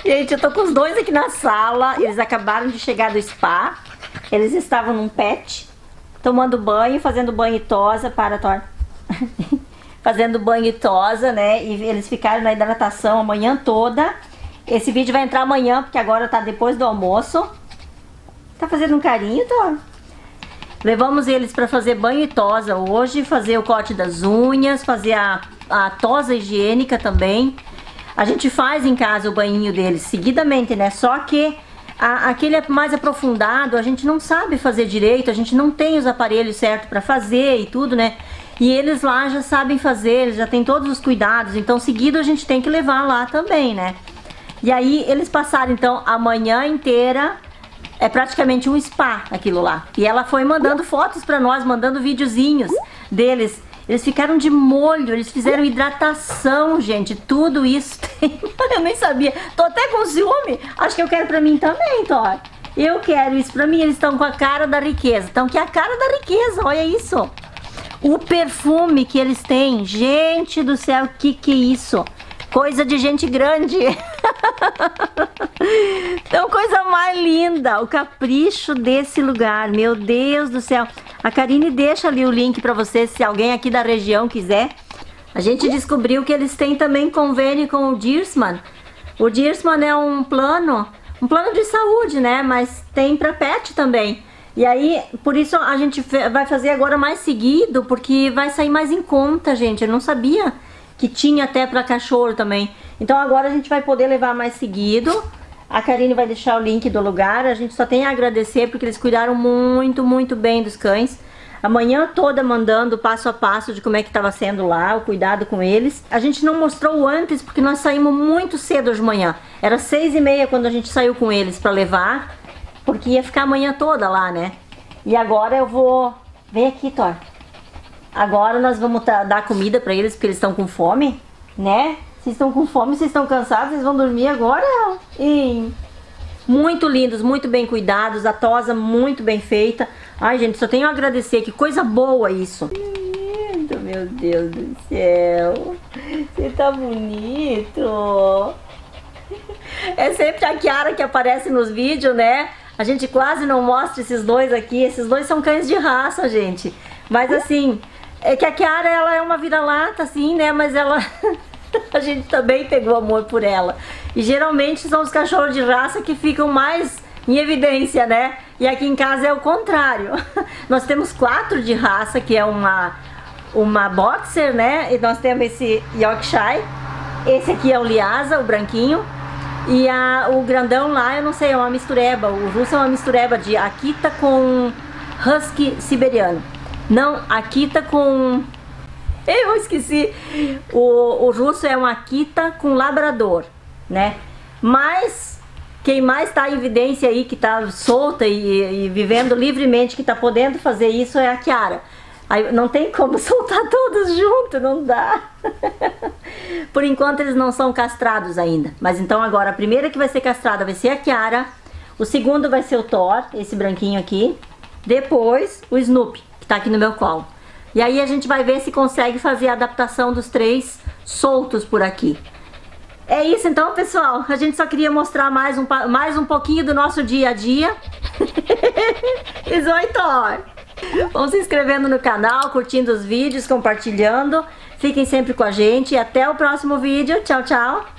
Gente, eu tô com os dois aqui na sala. Eles acabaram de chegar do spa. Eles estavam num pet, tomando banho, fazendo banho e tosa. Para, Thor. Fazendo banho e tosa, né? E eles ficaram na hidratação a manhã toda. Esse vídeo vai entrar amanhã, porque agora tá depois do almoço. Tá fazendo um carinho, Thor? Levamos eles pra fazer banho e tosa hoje, fazer o corte das unhas, fazer a tosa higiênica também. A gente faz em casa o banhinho deles seguidamente, né? Só que aquele mais aprofundado a gente não sabe fazer direito, a gente não tem os aparelhos certos pra fazer e tudo, né? E eles lá já sabem fazer, eles já têm todos os cuidados, então seguido a gente tem que levar lá também, né? E aí eles passaram então a manhã inteira, é praticamente um spa aquilo lá. E ela foi mandando fotos pra nós, mandando videozinhos deles. Eles ficaram de molho, eles fizeram hidratação, gente. Tudo isso tem... Eu nem sabia. Tô até com ciúme. Acho que eu quero pra mim também, Thor. Eu quero isso pra mim. Eles estão com a cara da riqueza. Estão com a cara da riqueza, olha isso. O perfume que eles têm. Gente do céu, que é isso? Coisa de gente grande. Então, coisa mais linda. O capricho desse lugar. Meu Deus do céu. A Karine deixa ali o link pra vocês, se alguém aqui da região quiser. A gente descobriu que eles têm também convênio com o Dircmann. O Dircmann é um plano de saúde, né? Mas tem pra pet também. E aí, por isso a gente vai fazer agora mais seguido, porque vai sair mais em conta, gente. Eu não sabia que tinha até pra cachorro também. Então agora a gente vai poder levar mais seguido. A Karine vai deixar o link do lugar. A gente só tem a agradecer porque eles cuidaram muito, muito bem dos cães. A manhã toda mandando passo a passo de como é que estava sendo lá, o cuidado com eles. A gente não mostrou antes porque nós saímos muito cedo hoje de manhã. Era 6h30 quando a gente saiu com eles pra levar, porque ia ficar a manhã toda lá, né? E agora eu vou... Vem aqui, Thor. Agora nós vamos dar comida pra eles porque eles estão com fome, né? Vocês estão com fome, vocês estão cansados, vocês vão dormir agora? E muito lindos, muito bem cuidados, a tosa muito bem feita. Ai, gente, só tenho a agradecer, que coisa boa isso. Lindo, meu Deus do céu. Você tá bonito. É sempre a Kiara que aparece nos vídeos, né? A gente quase não mostra esses dois aqui. Esses dois são cães de raça, gente. Mas assim, é que a Kiara, ela é uma vira-lata, assim, né? Mas ela... A gente também pegou amor por ela. E geralmente são os cachorros de raça que ficam mais em evidência, né? E aqui em casa é o contrário. Nós temos 4 de raça, que é uma boxer, né? E nós temos esse Yorkshire. Esse aqui é o Lhasa, o branquinho. E o grandão lá, eu não sei, é uma mistureba. O russo é uma mistureba de Akita com husky siberiano. Não, Akita com... Eu esqueci. O russo é um Akita com labrador, né? Mas quem mais tá em evidência aí, que tá solta e vivendo livremente, que tá podendo fazer isso, é a Kiara. Aí não tem como soltar todos juntos, não dá. Por enquanto eles não são castrados ainda. Mas então agora a primeira que vai ser castrada vai ser a Kiara. O segundo vai ser o Thor, esse branquinho aqui. Depois o Snoopy, que tá aqui no meu colo. E aí a gente vai ver se consegue fazer a adaptação dos 3 soltos por aqui. É isso então, pessoal. A gente só queria mostrar mais um pouquinho do nosso dia a dia. Oi, Thor. Vão se inscrevendo no canal, curtindo os vídeos, compartilhando. Fiquem sempre com a gente e até o próximo vídeo. Tchau, tchau.